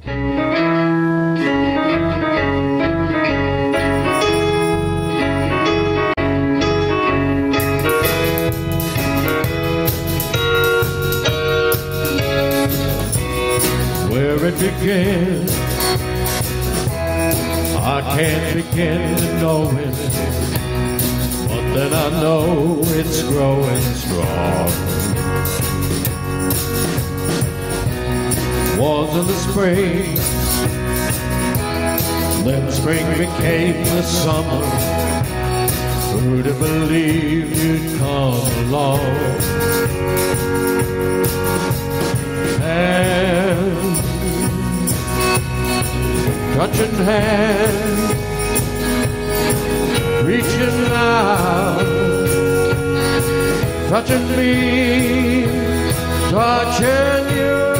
Where it began, I can't begin to know it, but then I know it's growing strong. Was in the spring, then spring became the summer. Who'd have believed you'd come along? And touching hands, reaching out, touching me, touching you.